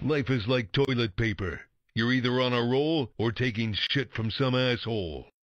Life is like toilet paper. You're either on a roll or taking shit from some asshole.